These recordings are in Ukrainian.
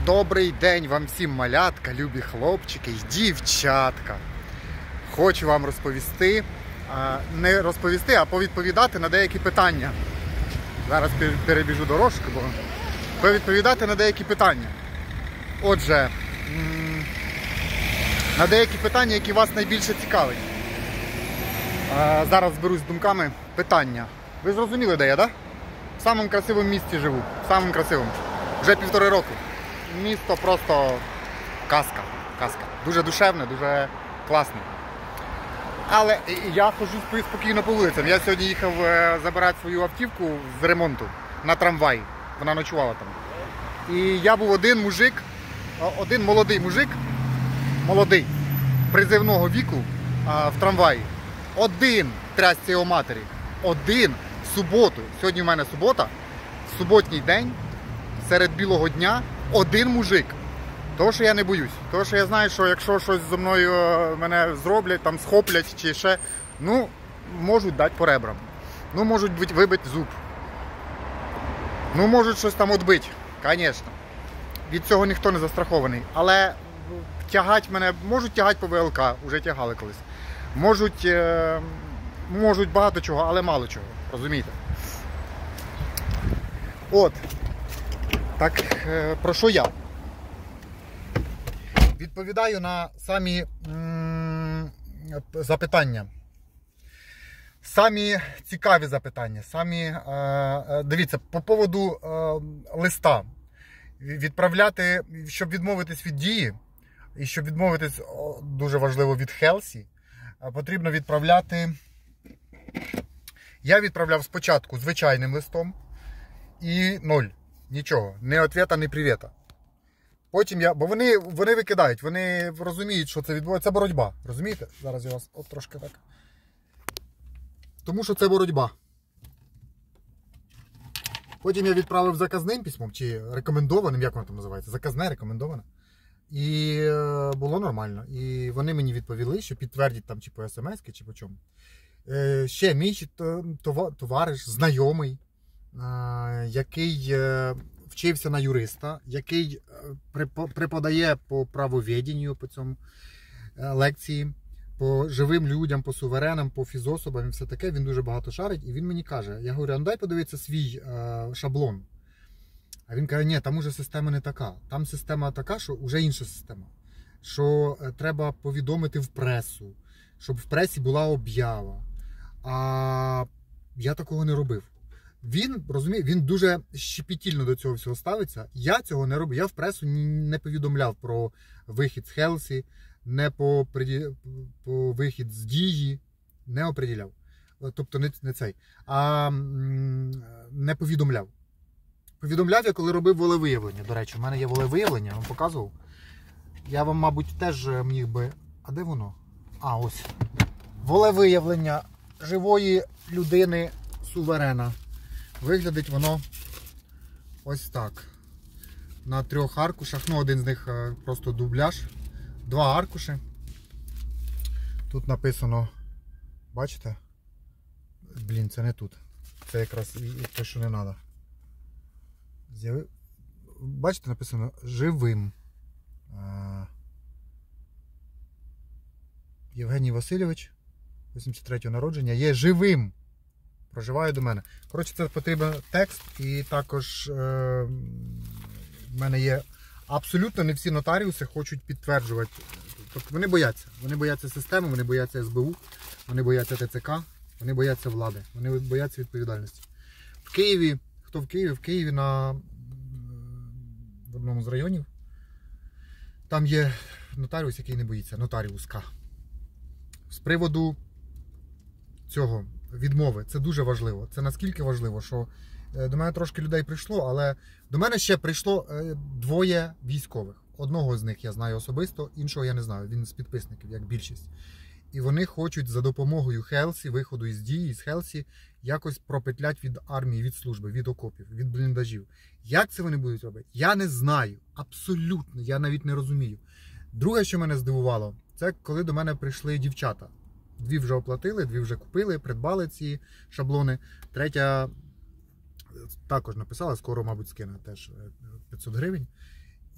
Добрий день вам всім, малятка, любі хлопчики і дівчатка. Хочу вам розповісти, не розповісти, а повідповідати на деякі питання. Зараз перебіжу дорожку, бо повідповідати на деякі питання. Отже, на деякі питання, які вас найбільше цікавить. Зараз зберусь з думками. Питання. Ви зрозуміли, де я, так? В самому красивому місті живу. В самому красивому. Вже 1,5 року. Місто просто казка. Казка. Дуже душевне, дуже класне. Але я ходжу спокійно по вулицям. Я сьогодні їхав забирати свою автівку з ремонту на трамваї. Вона ночувала там. І я був один молодий мужик, молодий, призивного віку, в трамваї. Один трясся його матері. Один в суботу. Сьогодні в мене субота. Суботній день. Серед білого дня. Один мужик. Того, що я не боюсь. Того, що я знаю, що якщо щось зі мною мене зроблять, там схоплять чи ще, ну, можуть дати по ребрам. Ну, можуть вибити зуб. Ну, можуть щось там відбити. Звісно. Від цього ніхто не застрахований. Але можуть тягати по ВЛК, вже тягали колись. Можуть багато чого, але мало чого. Розумієте? От. Так, про що я? Відповідаю на самі запитання. Самі цікаві запитання. Дивіться, по поводу листа. Відправляти, щоб відмовитись від дії, і щоб відмовитись, дуже важливо, від Хелсі, потрібно відправляти... Я відправляв спочатку звичайним листом і 0. Нічого. Ні ответа, ні привіта. Потім бо вони викидають, вони розуміють, що це відбувається. Це боротьба. Розумієте? Зараз я вас трошки так. Тому що це боротьба. Потім я відправив заказним письмом, чи рекомендованим, як воно там називається? Заказне, рекомендоване. І було нормально. І вони мені відповіли, що підтвердять там чи по смс, чи по чому. Ще мій товариш, знайомий, який вчився на юриста, який преподає по правоведенню, по цьому лекції, по живим людям, по суверенам, по фізособам і все таке. Він дуже багато шарить. І він мені каже, я говорю, ну дай подивитися свій шаблон. А він каже, ні, там уже система не така. Там система така, що вже інша система. Що треба повідомити в пресу, щоб в пресі була об'ява. А я такого не робив. Він, розуміє, він дуже щепетільно до цього всього ставиться. Я цього не робив. Я в пресу не повідомляв про вихід з Хелсі, не по вихід з дії, не оприділяв. Тобто не цей. А не повідомляв. Повідомляв я, коли робив волевиявлення. До речі, в мене є волевиявлення, я вам показував. Я вам, мабуть, теж міг би... А де воно? А, ось. Волевиявлення живої людини суверена. Виглядить воно ось так. На 3 аркушах. Ну, один з них просто дубляж. 2 аркуші. Тут написано, бачите? Блін, це не тут. Це якраз те, що не треба. Бачите, написано живим. Євгеній Васильович, 83-го народження, є живим. Проживає до мене. Коротше, це потрібен текст, і також в мене є абсолютно не всі нотаріуси хочуть підтверджувати. Тобто вони бояться системи, вони бояться СБУ, вони бояться ТЦК, вони бояться влади, вони бояться відповідальності. В Києві, хто в Києві? В Києві в одному з районів, там є нотаріус, який не боїться, нотаріуска. З приводу цього відмови, це дуже важливо. Це наскільки важливо, що до мене трошки людей прийшло, але до мене ще прийшло 2 військових. Одного з них я знаю особисто, іншого я не знаю. Він з підписників, як більшість. І вони хочуть за допомогою Хелсі, виходу із дії, з Хелсі, якось пропетлять від армії, від служби, від окопів, від бліндажів. Як це вони будуть робити? Я не знаю. Абсолютно. Я навіть не розумію. Друге, що мене здивувало, це коли до мене прийшли дівчата. 2 вже оплатили, 2 вже купили, придбали ці шаблони. 3 також написала, скоро, мабуть, скине теж 500 гривень.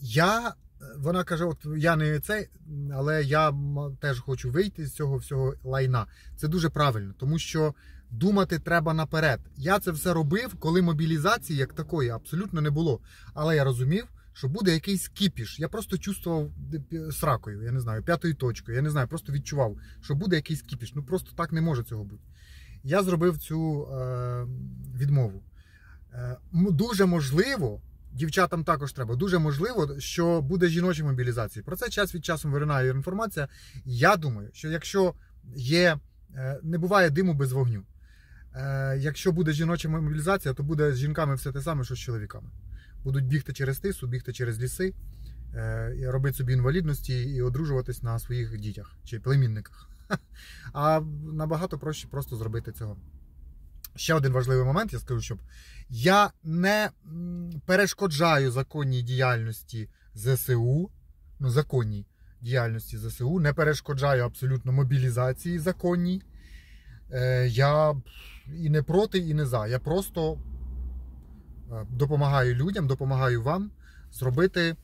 Вона каже, от я не цей, але я теж хочу вийти з цього всього лайна. Це дуже правильно, тому що думати треба наперед. Я це все робив, коли мобілізації як такої абсолютно не було. Але я розумів, що буде якийсь кіпіш. Я просто чувствував сракою, я не знаю, п'ятою точкою, я не знаю, просто відчував, що буде якийсь кіпіш. Ну просто так не може цього бути. Я зробив цю відмову. Дуже можливо, дівчатам також треба, дуже можливо, що буде жіноча мобілізація. Про це час від часу виринає інформація. Я думаю, що якщо не буває диму без вогню. Якщо буде жіноча мобілізація, то буде з жінками все те саме, що з чоловіками. Будуть бігти через тису, бігти через ліси, робити собі інвалідності і одружуватись на своїх дітях чи племінниках. А набагато проще просто зробити цього. Ще один важливий момент, я скажу, щоб я не перешкоджаю законній діяльності ЗСУ, законній діяльності ЗСУ, не перешкоджаю абсолютно мобілізації законній. Я і не проти, і не за. Я просто допомагаю людям, допомагаю вам зробити,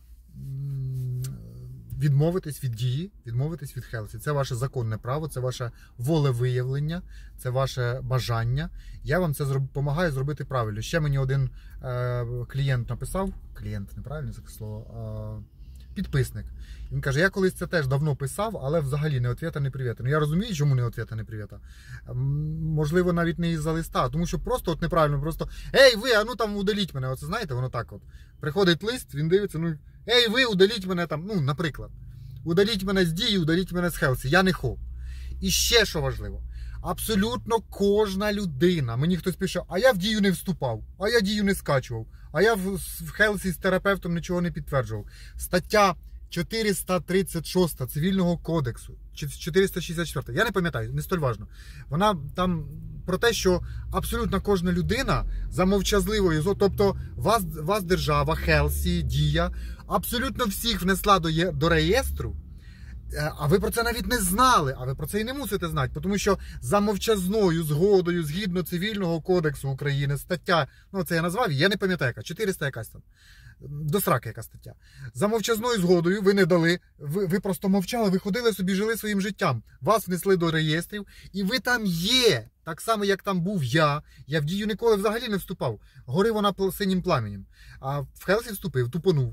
відмовитись від дії, відмовитись від Хелсі. Це ваше законне право, це ваше волевиявлення, це ваше бажання. Я вам це допомагаю зробити правильно. Ще мені один клієнт написав, клієнт, неправильно це слово, підписник. Він каже, я колись це теж давно писав, але взагалі не ответа, не привіта. Ну я розумію, чому не ответа, не привіта. Можливо, навіть не із-за листа, тому що просто от неправильно, просто ей, ви, а ну там удаліть мене. Оце знаєте, воно так от. Приходить лист, він дивиться, ну, ей, ви, удаліть мене там, ну, наприклад. Удаліть мене з дії, удаліть мене з Хелсі. Я не хо. І ще що важливо. Абсолютно кожна людина. Мені хтось пише, а я в дію не вступав, а я дію не скачував, а я в Хелсі з терапевтом нічого не підтверджував. Стаття 436 Цивільного кодексу, 464, я не пам'ятаю, не столь важно. Вона там про те, що абсолютно кожна людина за мовчазливою, тобто вас держава, Хелсі, Дія, абсолютно всіх внесла до реєстру, а ви про це навіть не знали, а ви про це і не мусите знати, тому що за мовчазною згодою, згідно Цивільного кодексу України, стаття, ну це я назвав, я не пам'ятаю яка, 400 якась там, до сраки яка стаття. За мовчазною згодою ви не дали, ви просто мовчали, ви ходили собі, жили своїм життям, вас внесли до реєстрів, і ви там є, так само, як там був я в дію ніколи взагалі не вступав, горив вона синім пламенем, а в Хелсі вступив, тупонув.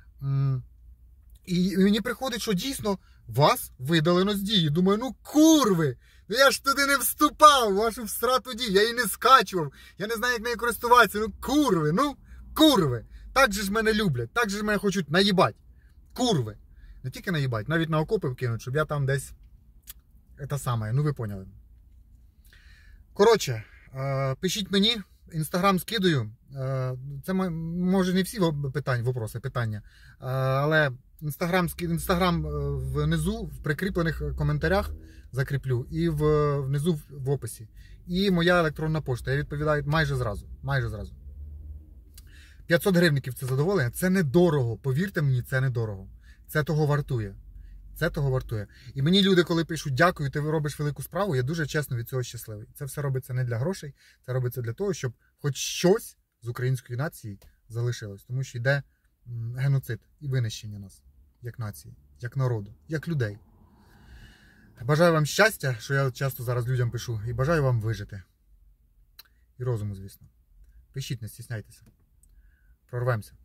І мені приходить, що дійсно вас видалено з дії. Думаю, ну курви, я ж туди не вступав, вашу всрату дію, я її не скачував, я не знаю, як нею користуватися, ну курви, так же ж мене люблять, так же ж мене хочуть наїбать, курви, не тільки наїбать, навіть на окопи вкинуть, щоб я там десь, це саме, ну ви поняли. Коротше, пишіть мені, інстаграм скидаю, це може не всі питання, але інстаграм внизу, в прикріплених коментарях закріплю, і внизу в описі. І моя електронна пошта, я відповідаю майже зразу. 500 гривників це задоволення, це недорого, повірте мені, це недорого. Це того вартує. Це того вартує. І мені люди, коли пишуть, дякую, ти робиш велику справу, я дуже чесно від цього щасливий. Це все робиться не для грошей, це робиться для того, щоб хоч щось з української нації залишилось. Тому що йде геноцид і винищення нас, як нації, як народу, як людей. Бажаю вам щастя, що я часто зараз людям пишу, і бажаю вам вижити. І розуму, звісно. Пишіть, не стісняйтеся. Прорвемося.